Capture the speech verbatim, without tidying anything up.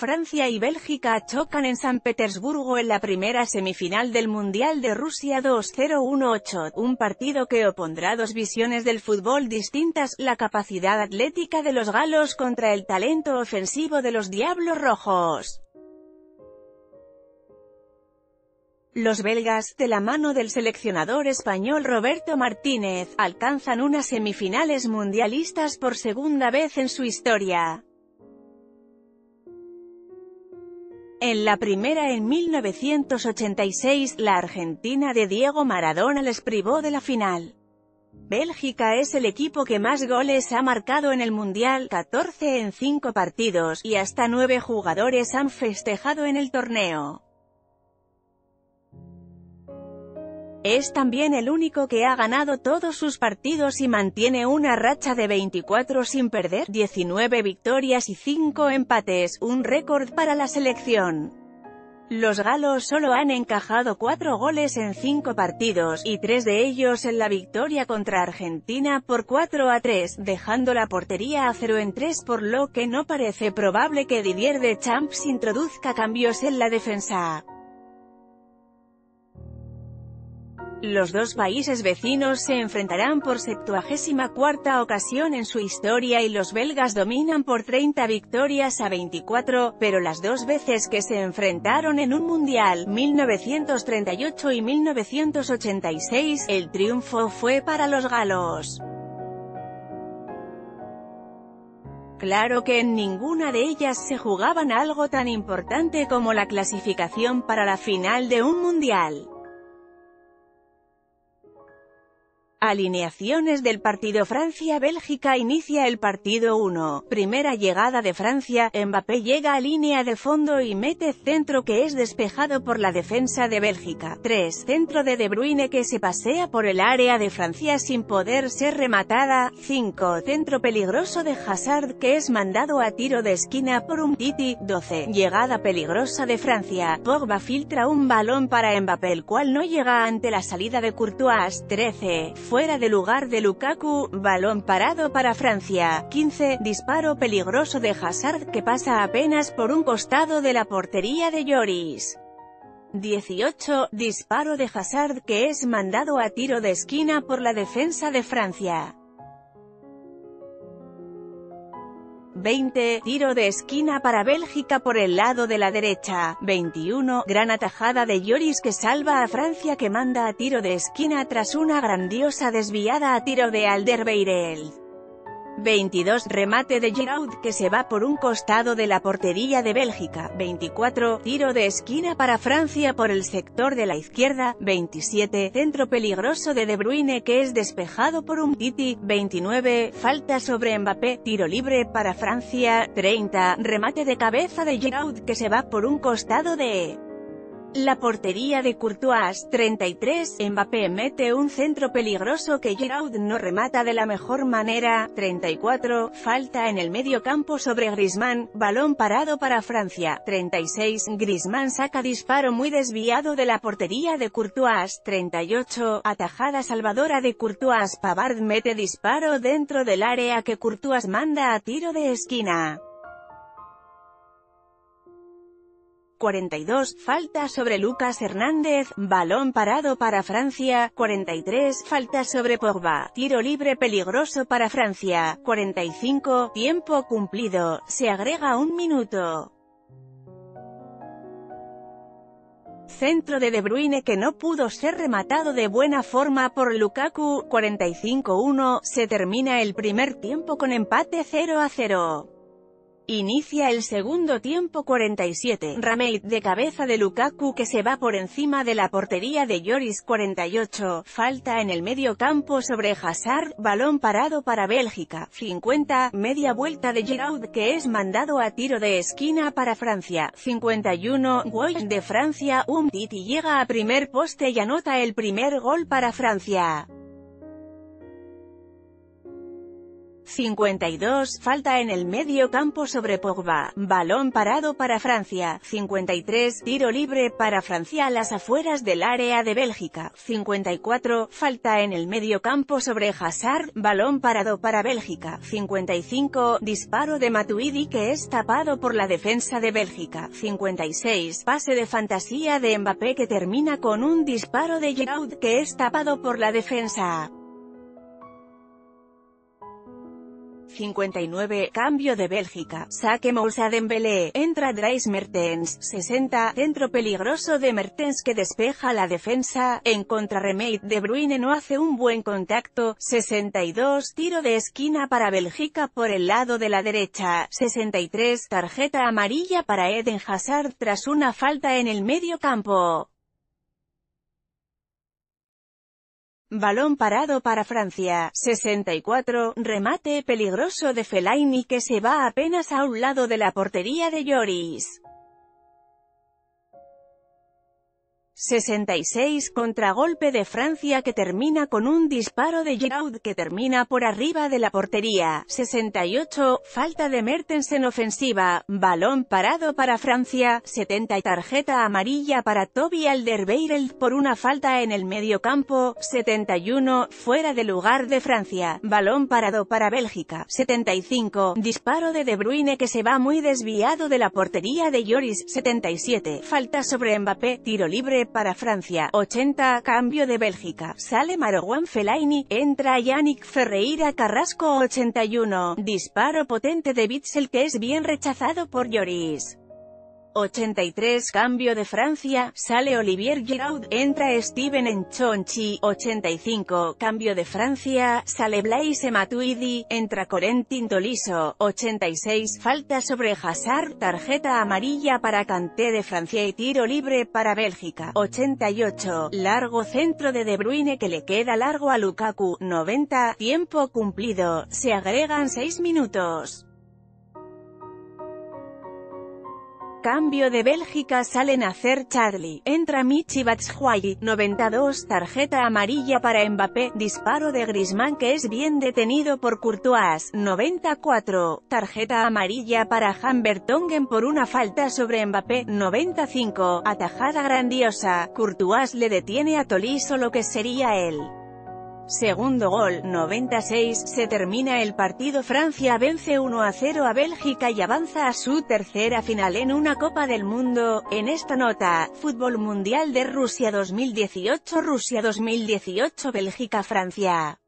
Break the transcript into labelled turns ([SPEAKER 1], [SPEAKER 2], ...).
[SPEAKER 1] Francia y Bélgica chocan en San Petersburgo en la primera semifinal del Mundial de Rusia dos mil dieciocho, un partido que opondrá dos visiones del fútbol distintas, la capacidad atlética de los galos contra el talento ofensivo de los Diablos Rojos. Los belgas, de la mano del seleccionador español Roberto Martínez, alcanzan unas semifinales mundialistas por segunda vez en su historia. En la primera en mil novecientos ochenta y seis, la Argentina de Diego Maradona les privó de la final. Bélgica es el equipo que más goles ha marcado en el Mundial, catorce en cinco partidos, y hasta nueve jugadores han festejado en el torneo. Es también el único que ha ganado todos sus partidos y mantiene una racha de veinticuatro sin perder, diecinueve victorias y cinco empates, un récord para la selección. Los galos solo han encajado cuatro goles en cinco partidos, y tres de ellos en la victoria contra Argentina por cuatro a tres, dejando la portería a cero en tres, por lo que no parece probable que Didier Deschamps introduzca cambios en la defensa. Los dos países vecinos se enfrentarán por septuagésima cuarta ocasión en su historia y los belgas dominan por treinta victorias a veinticuatro, pero las dos veces que se enfrentaron en un mundial, mil novecientos treinta y ocho y mil novecientos ochenta y seis, el triunfo fue para los galos. Claro que en ninguna de ellas se jugaban algo tan importante como la clasificación para la final de un mundial. Alineaciones del partido Francia-Bélgica. Inicia el partido uno. Primera llegada de Francia, Mbappé llega a línea de fondo y mete centro que es despejado por la defensa de Bélgica. tres. Centro de De Bruyne que se pasea por el área de Francia sin poder ser rematada. cinco. Centro peligroso de Hazard que es mandado a tiro de esquina por Umtiti. doce. Llegada peligrosa de Francia, Pogba filtra un balón para Mbappé el cual no llega ante la salida de Courtois. trece. Fuera de lugar de Lukaku, balón parado para Francia. quince. Disparo peligroso de Hazard que pasa apenas por un costado de la portería de Lloris. dieciocho. Disparo de Hazard que es mandado a tiro de esquina por la defensa de Francia. veinte. Tiro de esquina para Bélgica por el lado de la derecha. veintiuno. Gran atajada de Lloris que salva a Francia que manda a tiro de esquina tras una grandiosa desviada a tiro de Alderweireld. veintidós. Remate de Giroud que se va por un costado de la portería de Bélgica. veinticuatro. Tiro de esquina para Francia por el sector de la izquierda. veintisiete. Centro peligroso de De Bruyne que es despejado por Umtiti. veintinueve. Falta sobre Mbappé. Tiro libre para Francia. treinta. Remate de cabeza de Giroud que se va por un costado de la portería de Courtois. treinta y tres. Mbappé mete un centro peligroso que Giroud no remata de la mejor manera. treinta y cuatro. Falta en el medio campo sobre Griezmann, balón parado para Francia. treinta y seis. Griezmann saca disparo muy desviado de la portería de Courtois. treinta y ocho. Atajada salvadora de Courtois. Pavard mete disparo dentro del área que Courtois manda a tiro de esquina. cuarenta y dos. Falta sobre Lucas Hernández, balón parado para Francia. cuarenta y tres. Falta sobre Pogba, tiro libre peligroso para Francia. cuarenta y cinco. Tiempo cumplido, se agrega un minuto. Centro de De Bruyne que no pudo ser rematado de buena forma por Lukaku. cuarenta y cinco. uno. Se termina el primer tiempo con empate cero a cero. Inicia el segundo tiempo. cuarenta y siete. Remate de cabeza de Lukaku que se va por encima de la portería de Lloris. cuarenta y ocho. Falta en el medio campo sobre Hazard, balón parado para Bélgica. cincuenta. Media vuelta de Giroud que es mandado a tiro de esquina para Francia. cincuenta y uno. Gol de Francia. Umtiti llega a primer poste y anota el primer gol para Francia. cincuenta y dos, falta en el medio campo sobre Pogba, balón parado para Francia. cincuenta y tres, tiro libre para Francia a las afueras del área de Bélgica. cincuenta y cuatro, falta en el medio campo sobre Hazard, balón parado para Bélgica. cincuenta y cinco, disparo de Matuidi que es tapado por la defensa de Bélgica. cincuenta y seis, pase de fantasía de Mbappé que termina con un disparo de Giroud que es tapado por la defensa. cincuenta y nueve, cambio de Bélgica, saque Moussa Dembélé, entra Dries Mertens. sesenta, centro peligroso de Mertens que despeja la defensa, en contrarremate De Bruyne no hace un buen contacto. sesenta y dos, tiro de esquina para Bélgica por el lado de la derecha. sesenta y tres, tarjeta amarilla para Eden Hazard tras una falta en el medio campo. Balón parado para Francia. sesenta y cuatro, remate peligroso de Fellaini que se va apenas a un lado de la portería de Lloris. sesenta y seis, contragolpe de Francia que termina con un disparo de Giroud que termina por arriba de la portería. sesenta y ocho, falta de Mertens en ofensiva, balón parado para Francia. setenta, tarjeta amarilla para Toby Alderweireld por una falta en el medio campo. setenta y uno, fuera de lugar de Francia, balón parado para Bélgica. setenta y cinco, disparo de De Bruyne que se va muy desviado de la portería de Lloris. setenta y siete, falta sobre Mbappé, tiro libre para Francia. ochenta, cambio de Bélgica, sale Marouane Fellaini, entra Yannick Ferreira Carrasco. ochenta y uno, disparo potente de Witsel que es bien rechazado por Lloris. ochenta y tres, cambio de Francia, sale Olivier Giroud, entra Steven Nchonchi. ochenta y cinco, cambio de Francia, sale Blaise Matuidi, entra Corentin Tolisso. ochenta y seis, falta sobre Hazard, tarjeta amarilla para Kanté de Francia y tiro libre para Bélgica. ochenta y ocho, largo centro de De Bruyne que le queda largo a Lukaku. noventa, tiempo cumplido, se agregan seis minutos. Cambio de Bélgica, sale Nacer Chadli, entra Michy Batshuayi. noventa y dos, tarjeta amarilla para Mbappé, disparo de Griezmann que es bien detenido por Courtois. noventa y cuatro, tarjeta amarilla para Han Vertonghen por una falta sobre Mbappé. noventa y cinco, atajada grandiosa, Courtois le detiene a Tolisso lo que sería el segundo gol. noventa y seis, se termina el partido. Francia vence uno a cero a Bélgica y avanza a su tercera final en una Copa del Mundo. En esta nota, Fútbol Mundial de Rusia dos mil dieciocho, Rusia dos mil dieciocho, Bélgica-Francia.